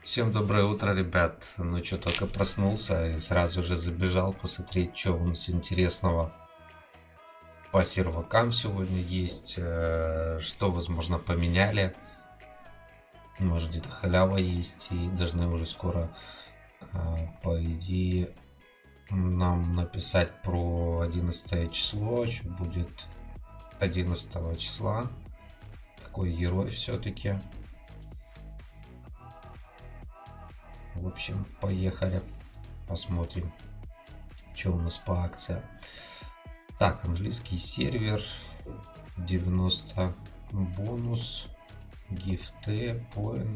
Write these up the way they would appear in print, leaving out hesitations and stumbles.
Всем доброе утро, ребят. Ну что, только проснулся и сразу же забежал посмотреть, что у нас интересного по сервакам сегодня есть, что, возможно, поменяли. Может, где-то халява есть и должны уже скоро, по идее, нам написать про 11 число, что будет 11 числа. Какой герой все-таки. В общем, поехали, посмотрим, что у нас по акции. Так, английский сервер, 90 бонус, гифты, point,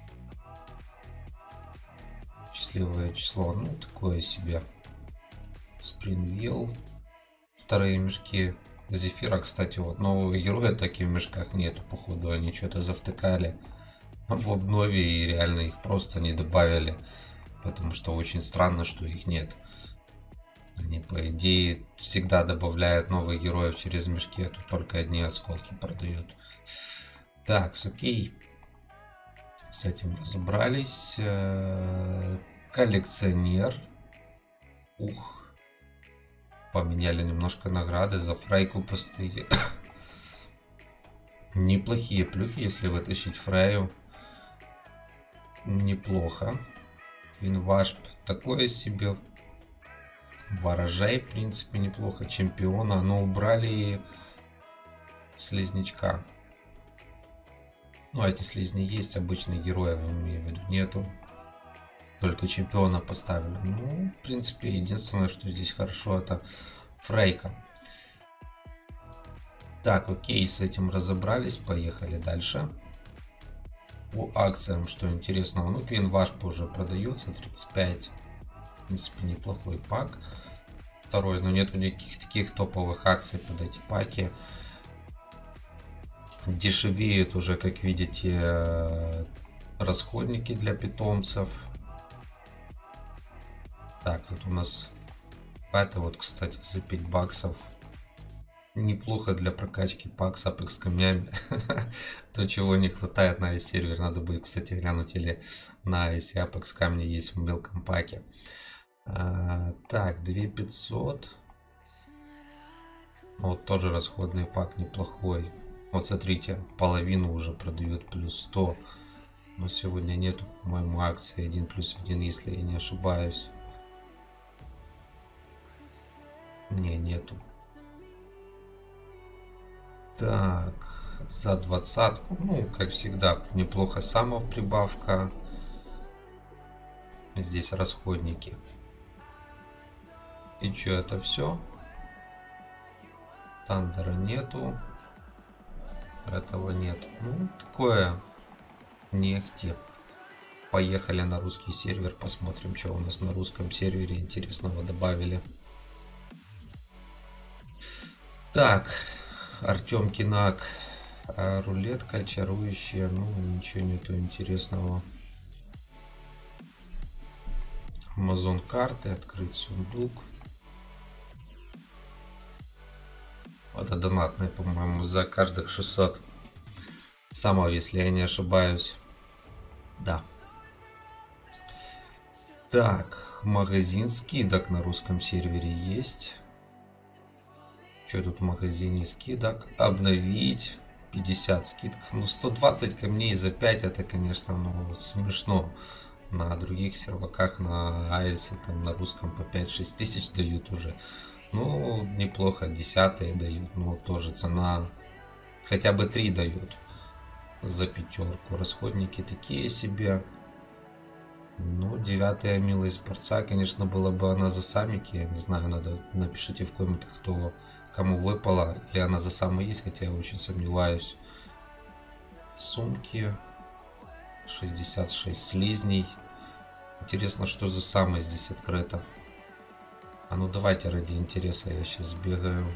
счастливое число, ну такое себе. Спрингвилл, вторые мешки зефира, кстати, вот нового героя таких в мешках нету, походу они что-то завтыкали в обнове и реально их просто не добавили, потому что очень странно, что их нет. Они, по идее, всегда добавляют новых героев через мешки, а тут только одни осколки продают. Так, окей. С этим разобрались. Коллекционер. Ух. Поменяли немножко награды. За фрейку поставили. Неплохие плюхи, если вытащить фрею. Неплохо. Квинвашп такое себе. Ворожай, в принципе, неплохо. Чемпиона. Но убрали слизнячка. Ну, эти слизни есть, обычных героев, имею в виду, нету. Только чемпиона поставили. Ну, в принципе, единственное, что здесь хорошо, это фрейка. Так, окей, с этим разобрались. Поехали дальше. По акциям, что интересного. Ну, Квинвашп уже продается, 35. В принципе, неплохой пак. Второй, но нету никаких таких топовых акций под эти паки. Дешевеют уже, как видите, расходники для питомцев. Так, тут у нас это вот, кстати, за 5 баксов. Неплохо для прокачки пак с апекс камнями. То, чего не хватает на сервер. Надо будет, кстати, глянуть, или на если апекс камни есть в мелком паке. Так, 2500. Вот тоже расходный пак неплохой. Вот смотрите, половину уже продают плюс 100. Но сегодня нету, по-моему, акции 1+1, если я не ошибаюсь. Не, нету. Так, за 20, ну, как всегда, неплохо самов прибавка. Здесь расходники. И что, это все? Тандера нету. Этого нет. Ну, такое не ахти. Поехали на русский сервер, посмотрим, что у нас на русском сервере интересного добавили. Так, Артем Кинак. Рулетка чарующая. Ну, ничего нету интересного. Амазон карты, открыть сундук. Это донатные, по-моему, за каждых 600 самого, если я не ошибаюсь. Да. Так, магазин скидок на русском сервере есть. Что тут в магазине скидок? Обновить. 50 скидок. Ну, 120 камней за 5, это, конечно, ну, смешно. На других серваках, на Айсе, там, на русском по 5-6 тысяч дают уже. Ну, неплохо, десятые дают, но тоже цена хотя бы 3 дают за пятерку. Расходники такие себе. Ну, 9-я милость борца, конечно, была бы она за самики, я не знаю, надо, напишите в комментах, кто, кому выпала, или она за самый есть, хотя я очень сомневаюсь. Сумки, 66 слизней. Интересно, что за самое здесь открыто. А ну давайте ради интереса я сейчас сбегаю.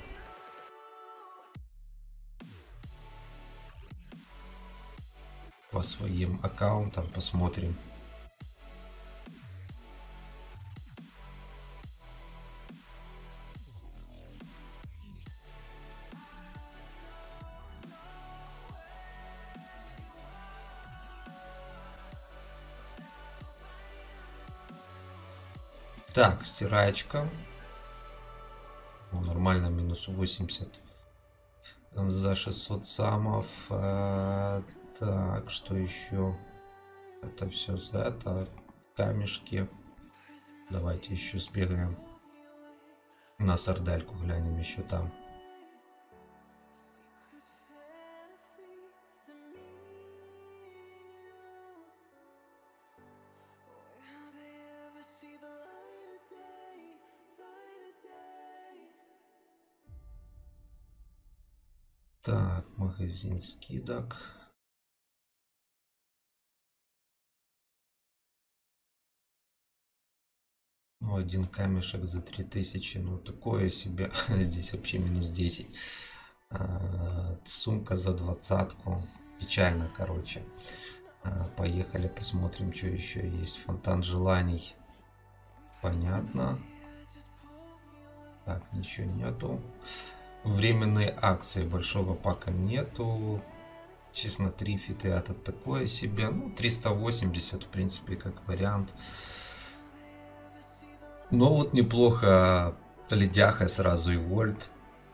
По своим аккаунтам посмотрим. Так, стирачка. Ну, нормально, минус 80 за 600 самов. Так, что еще? Это все за это. Камешки. Давайте еще сбегаем. На сардельку глянем еще там. Так, магазин скидок. Ну, один камешек за 3000. Ну, такое себе. Здесь вообще минус 10. Сумка за 20-ку. Печально, короче. Поехали, посмотрим, что еще есть. Фонтан желаний. Понятно. Так, ничего нету. Временные акции большого пака нету. Честно, трифиты это такое себе. Ну, 380, в принципе, как вариант. Но вот неплохо. Ледяха сразу и вольт.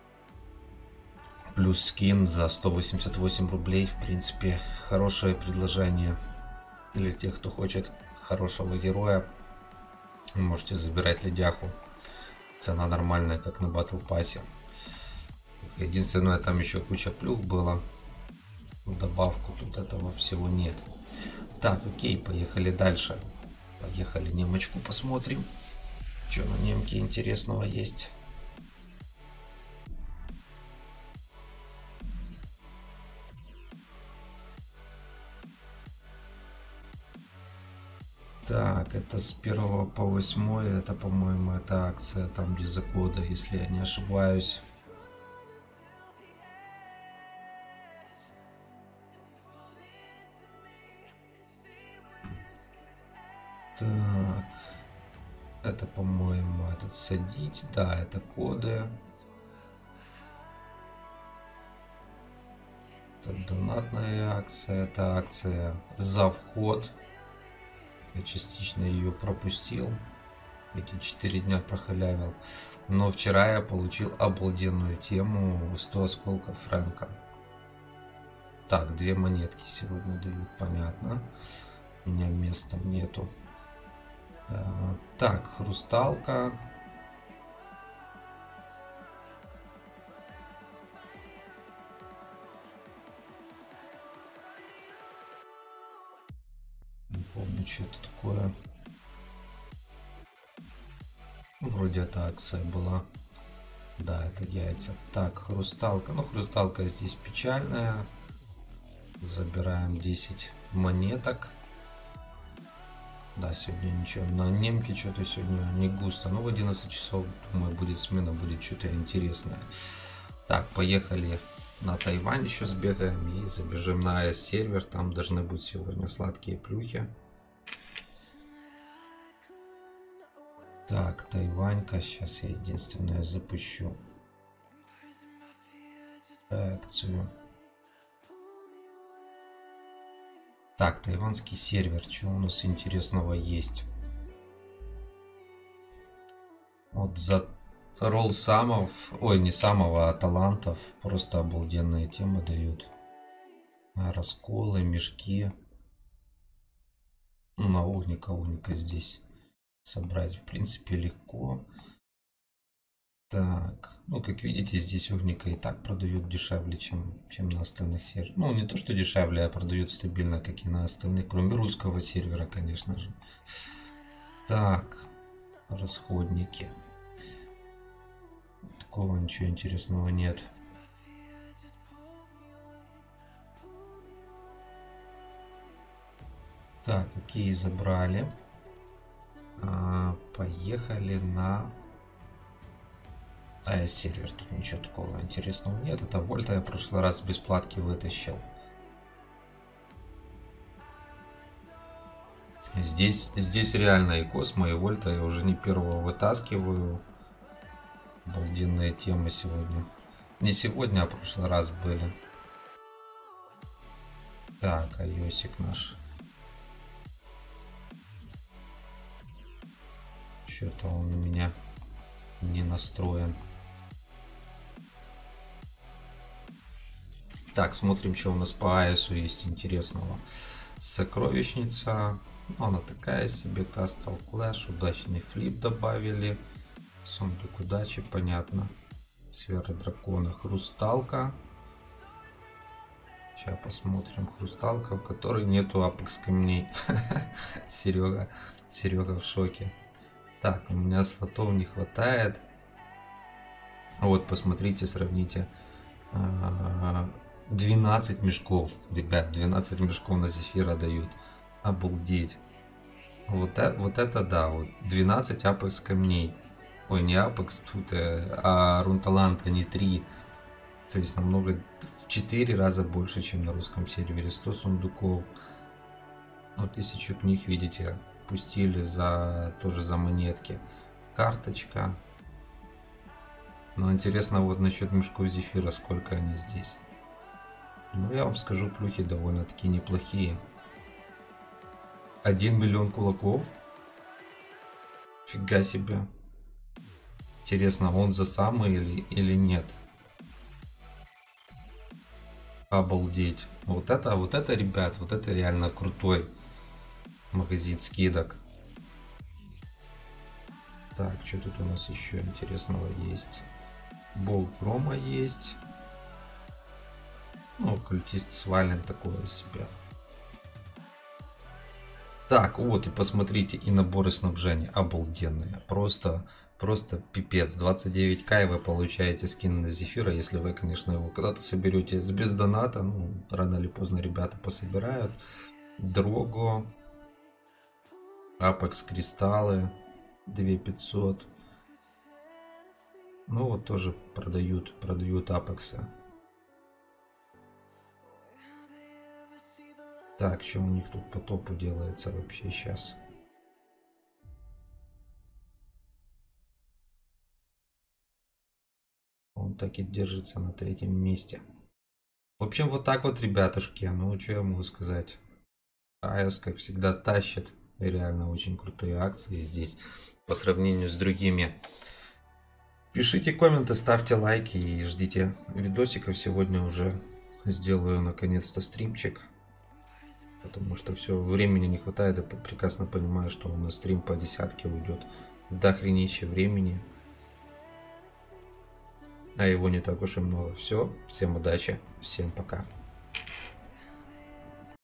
Плюс скин за 188 рублей. В принципе, хорошее предложение для тех, кто хочет хорошего героя. Можете забирать ледяху. Цена нормальная, как на батл пассе. Единственное, там еще куча плюх было. В добавку тут этого всего нет. Так, окей, поехали дальше. Поехали немочку посмотрим. Что на немке интересного есть. Так, это с 1 по 8. Это, по-моему, это акция там без кода, если я не ошибаюсь. Так. Это, по-моему, этот садить. Да, это коды. Это донатная акция. Это акция за вход. Я частично ее пропустил. Эти 4 дня прохалявил. Но вчера я получил обалденную тему. 100 осколков Фрэнка. Так, 2 монетки сегодня дают. Понятно. У меня места нету. Так, хрусталка. Не помню, что это такое. Вроде это акция была. Да, это яйца. Так, хрусталка. Ну, хрусталка здесь печальная. Забираем 10 монеток. Да, сегодня ничего. На немке что-то сегодня не густо. Ну, в 11 часов, думаю, будет смена, будет что-то интересное. Так, поехали на Тайвань еще сбегаем и забежим на AS сервер. Там должны быть сегодня сладкие плюхи. Так, Тайванька. Сейчас я единственное запущу акцию. Так, тайванский сервер. Что у нас интересного есть? Вот за ролл самов, ой, не самого, а талантов. Просто обалденные темы дают. Расколы, мешки. Ну, на огника здесь собрать, в принципе, легко. Так, ну, как видите, здесь огника и так продают дешевле, чем на остальных серверах. Ну, не то, что дешевле, а продают стабильно, как и на остальных, кроме русского сервера, конечно же. Так, расходники. Такого ничего интересного нет. Так, окей, забрали. Поехали на AS сервер. Тут ничего такого интересного нет. Это вольта я в прошлый раз без платки вытащил. Здесь реально и Космо, и Вольта я уже не первого вытаскиваю. Обалденные темы сегодня. Не сегодня, а в прошлый раз были. Так, айосик наш. Что-то он у меня не настроен. Так, смотрим, что у нас по Айсу есть интересного. Сокровищница. Она такая себе. Castle Clash. Удачный флип добавили. Сундук удачи, понятно. Сфера дракона. Хрусталка. Сейчас посмотрим. Хрусталка, в которой нету апекс камней. Серега в шоке. Так, у меня слотов не хватает. Вот, посмотрите, сравните. 12 мешков, ребят, 12 мешков на Зефира дают. Обалдеть. Вот это да, вот 12 апекс камней. Ой, не апекс тут, а рунталант, они 3. То есть намного, в 4 раза больше, чем на русском сервере. 100 сундуков. Вот 1000 книг, видите, пустили тоже за монетки. Карточка. Но интересно вот насчет мешков Зефира, сколько они здесь. Ну, я вам скажу, плюхи довольно-таки неплохие. 1 миллион кулаков. Фига себе. Интересно, он за самый или нет? Обалдеть. Вот это, ребят, вот это реально крутой магазин скидок. Так, что тут у нас еще интересного есть? Бол промо есть. Ну, культист свален такое себе. Так, вот и посмотрите, и наборы снабжения обалденные. Просто пипец. 29к и вы получаете скин на Зефира, если вы, конечно, его когда-то соберете без доната. Ну, рано или поздно ребята пособирают. Дрого. Апекс кристаллы. 2500. Ну вот тоже продают апексы. Так, что у них тут по топу делается вообще сейчас? Он так и держится на 3-м месте. В общем, вот так вот, ребятушки. Ну, что я могу сказать? iOS, как всегда, тащит. И реально очень крутые акции здесь по сравнению с другими. Пишите комменты, ставьте лайки и ждите видосиков. Сегодня уже сделаю наконец-то стримчик. Потому что все, времени не хватает. Я прекрасно понимаю, что у нас стрим по десятке уйдет. До хренища времени. А его не так уж и много. Все, всем удачи, всем пока.